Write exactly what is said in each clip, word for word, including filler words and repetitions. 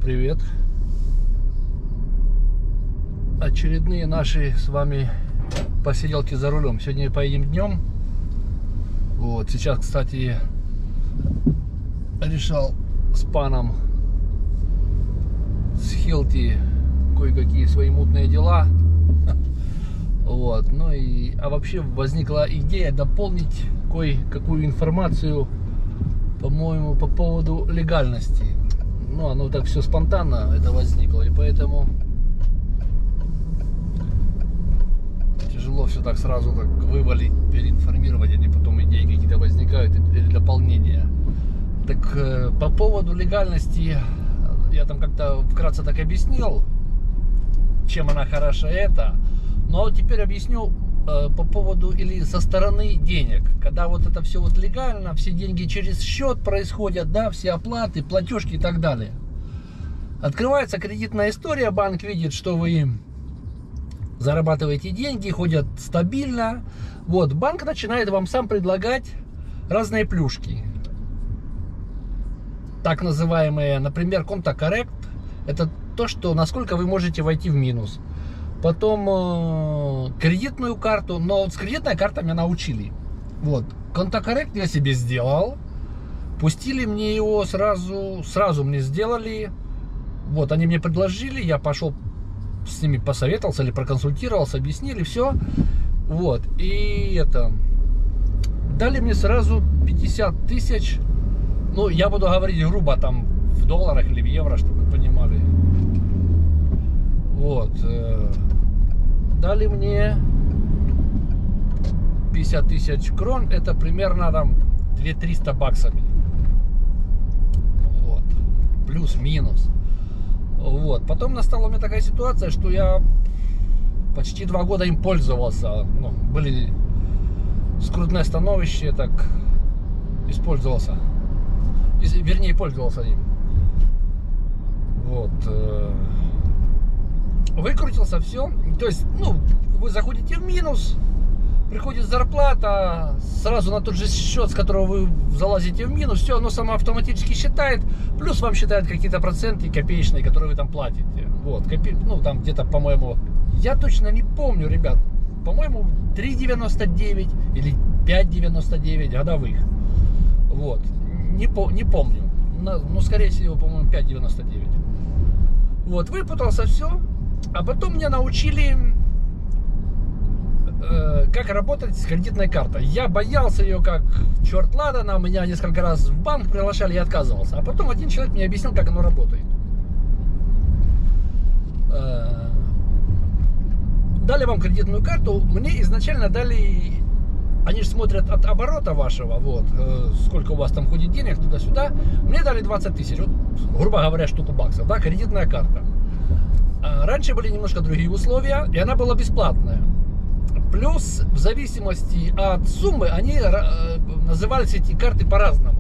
привет! Очередные наши с вами посиделки за рулем. Сегодня поедем днем. Вот сейчас, кстати, решал с паном с Хилти кое-какие свои мутные дела. Вот, ну и а вообще возникла идея дополнить кое-какую информацию, по-моему, по поводу легальности. Ну, оно так все спонтанно это возникло, и поэтому тяжело все так сразу так вывалить, переинформировать, они потом идеи какие-то возникают или дополнения. Так по поводу легальности я там как-то вкратце так объяснил, чем она хороша, это. Но теперь объясню э, по поводу или со стороны денег. Когда вот это все вот легально, все деньги через счет происходят, да, все оплаты, платежки и так далее. Открывается кредитная история, банк видит, что вы зарабатываете деньги, ходят стабильно. Вот, банк начинает вам сам предлагать разные плюшки. Так называемые, например, контакоррект. Это то, что насколько вы можете войти в минус. Потом э, кредитную карту, но вот с кредитной картой меня научили. Вот, контакоррект я себе сделал. Пустили мне его сразу, сразу мне сделали. Вот, они мне предложили, я пошел с ними посоветовался или проконсультировался, объяснили все. Вот, и это, дали мне сразу пятьдесят тысяч. Ну, я буду говорить грубо, там, в долларах или в евро, чтобы вы понимали. Вот, э, дали мне пятьдесят тысяч крон, это примерно там две тысячи триста баксами. Вот, плюс-минус. Вот, потом настала у меня такая ситуация, что я почти два года им пользовался. Ну, были скрутное становище, так использовался. Вернее, пользовался им. Вот. Выкрутился, все. То есть, ну, вы заходите в минус, приходит зарплата, сразу на тот же счет, с которого вы залазите в минус, все, оно само автоматически считает, плюс вам считает какие-то проценты копеечные, которые вы там платите. Вот, копе... ну, там где-то, по-моему, я точно не помню, ребят, по-моему, три девяносто девять или пять девяносто девять годовых. Вот, не, по... не помню, но, скорее всего, по-моему, пять девяносто девять. Вот, выпутался, все. А потом меня научили, э, как работать с кредитной картой. Я боялся ее как черт ладана, меня несколько раз в банк приглашали, я отказывался. А потом один человек мне объяснил, как оно работает. Э, дали вам кредитную карту, мне изначально дали, они же смотрят от оборота вашего, вот, э, сколько у вас там ходит денег туда-сюда. Мне дали двадцать тысяч, вот, грубо говоря, штуку баксов, да, кредитная карта. Раньше были немножко другие условия, и она была бесплатная. Плюс, в зависимости от суммы, они назывались эти карты по-разному.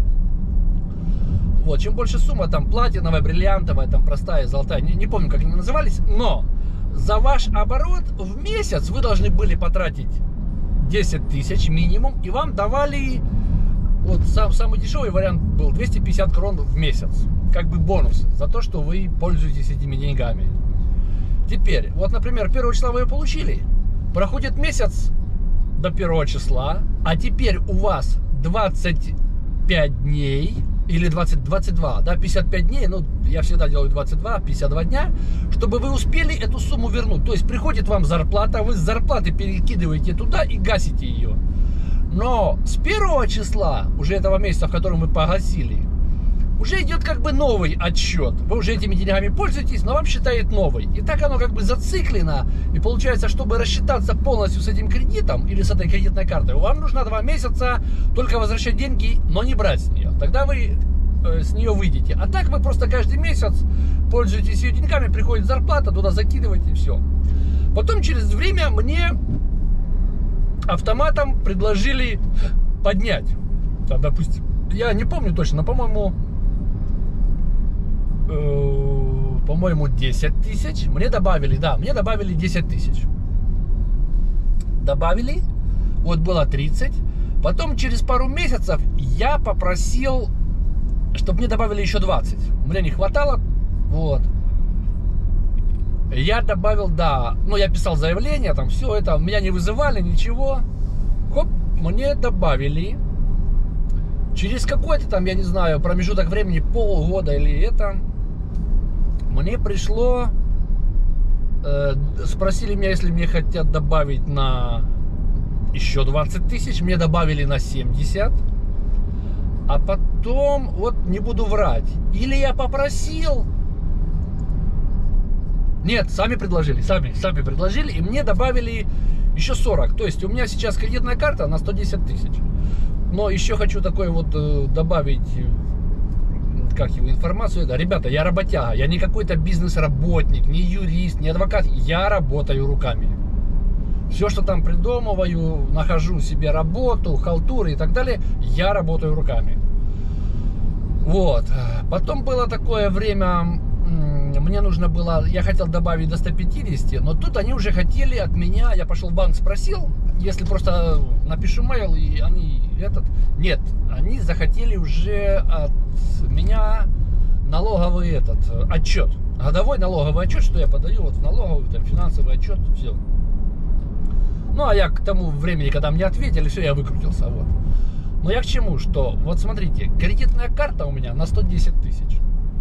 Вот, чем больше сумма, там платиновая, бриллиантовая, там простая, золотая, не, не помню, как они назывались, но за ваш оборот в месяц вы должны были потратить десять тысяч минимум, и вам давали, вот сам, самый дешевый вариант был двести пятьдесят крон в месяц. Как бы бонус за то, что вы пользуетесь этими деньгами. Теперь, вот, например, первого числа вы ее получили, проходит месяц до первого числа, а теперь у вас двадцать пять дней, или двадцать, двадцать два, да, пятьдесят пять дней, ну, я всегда делаю двадцать два, пятьдесят два дня, чтобы вы успели эту сумму вернуть. То есть, приходит вам зарплата, вы с зарплаты перекидываете туда и гасите ее. Но с первого числа, уже этого месяца, в котором вы погасили, уже идет как бы новый отсчет. Вы уже этими деньгами пользуетесь, но вам считает новый. И так оно как бы зациклено. И получается, чтобы рассчитаться полностью с этим кредитом или с этой кредитной картой, вам нужно два месяца только возвращать деньги, но не брать с нее. Тогда вы э, с нее выйдете. А так вы просто каждый месяц пользуетесь ее деньгами, приходит зарплата, туда закидываете и все. Потом через время мне автоматом предложили поднять. Там, допустим, я не помню точно, но, по-моему, по-моему, десять тысяч. Мне добавили, да, мне добавили десять тысяч. Добавили, вот было тридцать. Потом через пару месяцев я попросил, чтобы мне добавили еще двадцать. Мне не хватало Вот. Я добавил, да, ну я писал заявление, там все это, меня не вызывали, ничего. Хоп, мне добавили. Через какой-то там, я не знаю, промежуток времени, полгода или это, мне пришло, э, спросили меня, если мне хотят добавить на еще двадцать тысяч, мне добавили на семьдесят. А потом, вот не буду врать, или я попросил... Нет, сами предложили, сами, сами предложили, и мне добавили еще сорок. То есть у меня сейчас кредитная карта на сто десять тысяч. Но еще хочу такой вот э, добавить, как его, информацию. Да, ребята, я работяга, я не какой-то бизнес-работник, не юрист, не адвокат. Я работаю руками. Все, что там придумываю, нахожу себе работу, халтуры и так далее, я работаю руками. Вот. Потом было такое время... Мне нужно было, я хотел добавить до ста пятидесяти, но тут они уже хотели от меня, я пошел в банк, спросил, если просто напишу mail, и они этот, нет, они захотели уже от меня налоговый этот отчет, годовой налоговый отчет, что я подаю вот в налоговый, там, финансовый отчет, все. Ну, а я к тому времени, когда мне ответили, все, я выкрутился, вот. Но я к чему, что, вот смотрите, кредитная карта у меня на сто десять тысяч.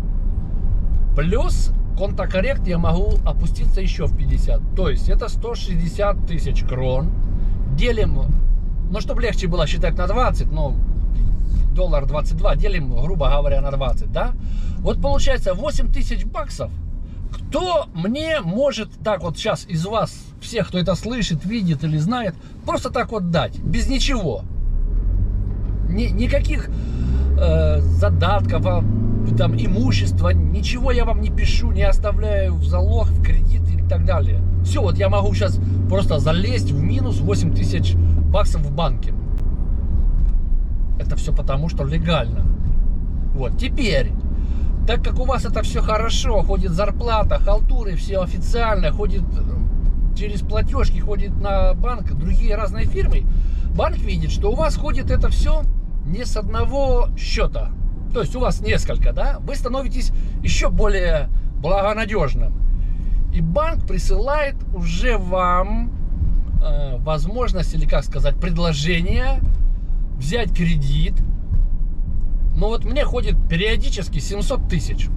Плюс контакоррект я могу опуститься еще в пятьдесят. То есть это сто шестьдесят тысяч крон. Делим, ну чтобы легче было считать на двадцать, ну доллар двадцать два, делим, грубо говоря, на двадцать, да? Вот получается восемь тысяч баксов. Кто мне может так вот сейчас из вас, всех, кто это слышит, видит или знает, просто так вот дать, без ничего? Ни, никаких э, задатков, там, имущества, ничего я вам не пишу, не оставляю в залог, в кредит и так далее. Все, вот я могу сейчас просто залезть в минус восемь тысяч баксов в банке. Это все потому, что легально. Вот, теперь, так как у вас это все хорошо, ходит зарплата, халтуры, все официально, ходит через платежки, ходит на банк, другие разные фирмы, банк видит, что у вас ходит это все не с одного счета. То есть у вас несколько, да, вы становитесь еще более благонадежным. И банк присылает уже вам э, возможность, или как сказать, предложение взять кредит. Но вот мне ходит периодически семьсот тысяч.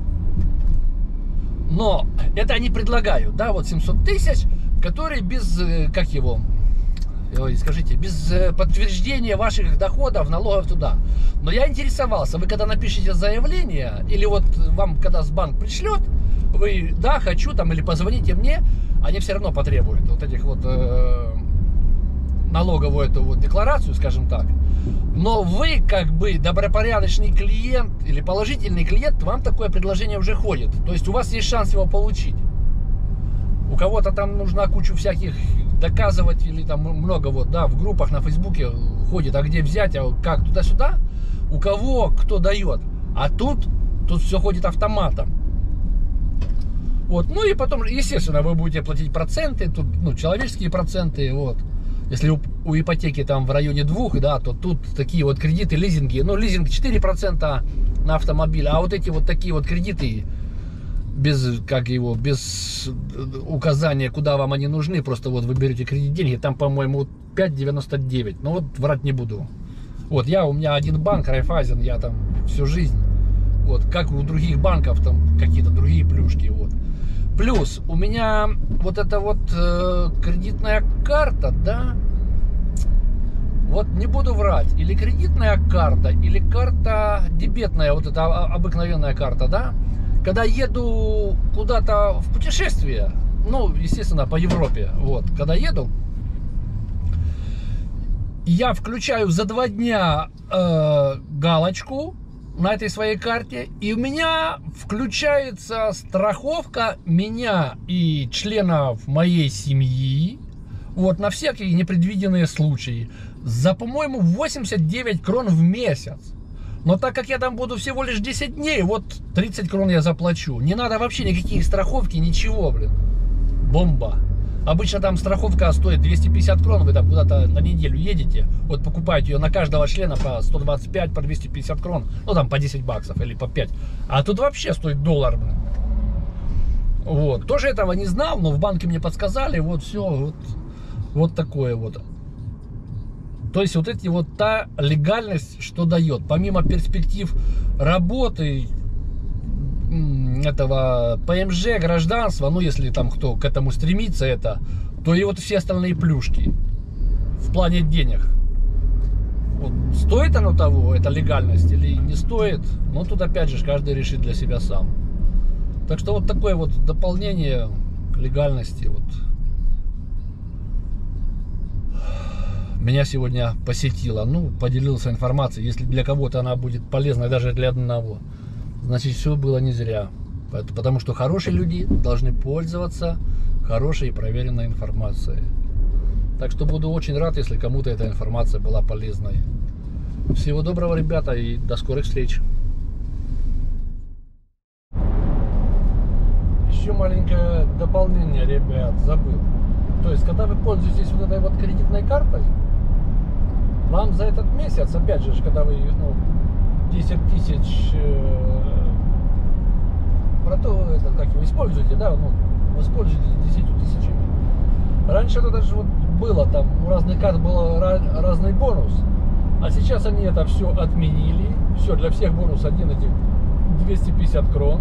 Но это они предлагают, да, вот семьсот тысяч, которые без, как его... Ой, скажите, без подтверждения ваших доходов, налогов туда. Но я интересовался, вы когда напишите заявление, или вот вам когда с банк пришлет, вы, да, хочу там, или позвоните мне, они все равно потребуют вот этих вот э, налоговую эту вот декларацию, скажем так. Но вы, как бы, добропорядочный клиент или положительный клиент, вам такое предложение уже ходит. То есть у вас есть шанс его получить. У кого-то там нужна кучу всяких доказывать, или там много вот, да, в группах на Фейсбуке ходит, а где взять, а как, туда-сюда, у кого кто дает. А тут, тут все ходит автоматом. Вот, ну и потом, естественно, вы будете платить проценты, тут, ну, человеческие проценты, вот. Если у, у ипотеки там в районе двух, да, то тут такие вот кредиты, лизинги, ну, лизинг четыре процента на автомобиль, а вот эти вот такие вот кредиты, без, как его, без указания, куда вам они нужны, просто вот вы берете кредит, деньги, там, по-моему, пять девяносто девять, ну, вот врать не буду. Вот, я, у меня один банк, Райфайзен, я там всю жизнь, вот, как у других банков, там, какие-то другие плюшки, вот. Плюс, у меня вот эта вот э, кредитная карта, да, вот не буду врать, или кредитная карта, или карта дебетная, вот эта обыкновенная карта, да, когда еду куда-то в путешествие, ну, естественно, по Европе, вот, когда еду, я включаю за два дня э, галочку на этой своей карте, и у меня включается страховка меня и членов моей семьи, вот, на всякие непредвиденные случаи, за, по-моему, восемьдесят девять крон в месяц. Но так как я там буду всего лишь десять дней, вот тридцать крон я заплачу. Не надо вообще никаких страховки, ничего, блин. Бомба. Обычно там страховка стоит двести пятьдесят крон, вы там куда-то на неделю едете, вот покупаете ее на каждого члена по сто двадцать пять, по двести пятьдесят крон, ну там по десять баксов или по пять. А тут вообще стоит доллар, блин. Вот. Тоже этого не знал, но в банке мне подсказали, вот все, вот, вот такое вот. То есть вот эти вот та легальность, что дает, помимо перспектив работы, этого ПМЖ, гражданства, ну если там кто к этому стремится, это, то и вот все остальные плюшки в плане денег. Вот, стоит оно того, эта легальность, или не стоит, ну тут опять же каждый решит для себя сам. Так что вот такое вот дополнение к легальности вот меня сегодня посетило. Ну, поделился информацией. Если для кого-то она будет полезна, даже для одного, значит, все было не зря. Потому что хорошие люди должны пользоваться хорошей и проверенной информацией. Так что буду очень рад, если кому-то эта информация была полезной. Всего доброго, ребята, и до скорых встреч. Еще маленькое дополнение, ребят, забыл. То есть, когда вы пользуетесь вот этой вот кредитной картой, вам за этот месяц, опять же, когда вы, ну, десять тысяч э, про то, это, как вы используете, да, ну, вы используете десятью тысячами. Раньше это даже вот было, там у разных карт был разный бонус, а сейчас они это все отменили, все, для всех бонус один, этих двести пятьдесят крон.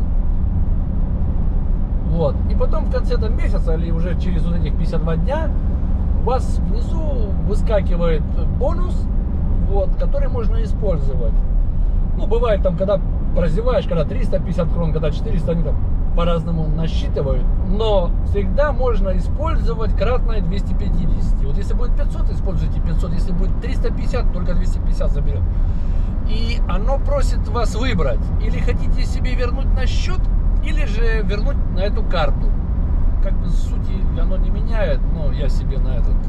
Вот. И потом в конце этого месяца, или уже через вот этих пятьдесят два дня, у вас внизу выскакивает бонус, вот, который можно использовать. Ну, бывает там, когда прозеваешь, когда триста пятьдесят крон, когда четыреста, они там по-разному насчитывают. Но всегда можно использовать кратное двести пятьдесят. Вот если будет пятьсот, используйте пятьсот. Если будет триста пятьдесят, только двести пятьдесят заберет. И оно просит вас выбрать. Или хотите себе вернуть на счет, или же вернуть на эту карту. Как бы сути оно не меняет, но я себе на этот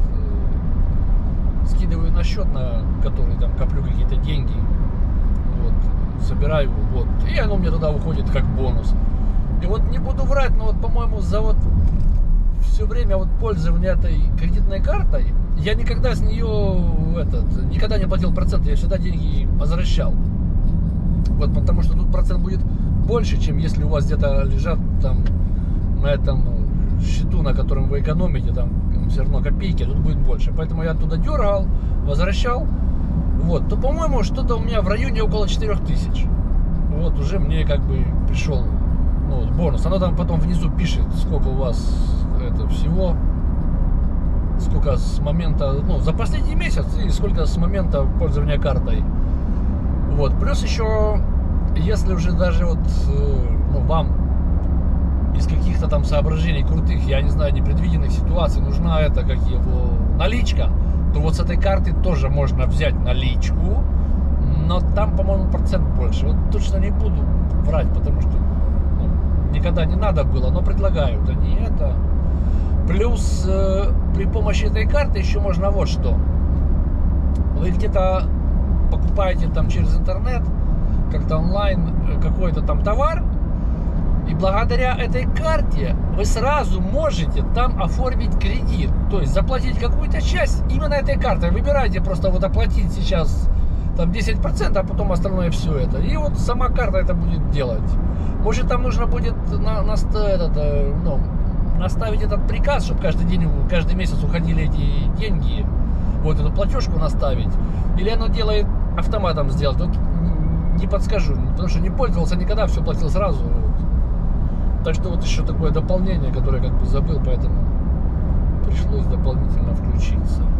э, скидываю на счет, на который там коплю какие-то деньги, вот, собираю, вот, и оно мне туда уходит как бонус. И вот не буду врать, но вот, по-моему, за вот все время вот пользования этой кредитной картой я никогда с нее этот, никогда не платил проценты, я всегда деньги возвращал. Вот, потому что тут процент будет больше, чем если у вас где-то лежат там на этом счету, на котором вы экономите, там все равно копейки, тут будет больше. Поэтому я оттуда дергал, возвращал. Вот, то, по-моему, что-то у меня в районе около четырёх тысяч. Вот, уже мне как бы пришел, ну, бонус. Оно там потом внизу пишет, сколько у вас это всего, сколько с момента, ну, за последний месяц и сколько с момента пользования картой. Вот, плюс еще, если уже даже вот, ну, вам из каких-то там соображений крутых, я не знаю, непредвиденных ситуаций нужна это, как его, наличка, то вот с этой карты тоже можно взять наличку, но там, по-моему, процент больше. Вот точно не буду врать, потому что, ну, никогда не надо было, но предлагают они это. Плюс э, при помощи этой карты еще можно вот что. Вы где-то покупаете там через интернет, как-то онлайн, какой-то там товар, и благодаря этой карте вы сразу можете там оформить кредит. То есть заплатить какую-то часть именно этой картой. Выбирайте просто вот оплатить сейчас там десять процентов, а потом остальное все это. И вот сама карта это будет делать. Может, там нужно будет на, на, этот, ну, наставить этот приказ, чтобы каждый день, каждый месяц уходили эти деньги. Вот эту платежку наставить. Или оно делает автоматом сделать. Вот не подскажу, потому что не пользовался никогда, все платил сразу. Так что вот еще такое дополнение, которое как бы забыл, поэтому пришлось дополнительно включиться.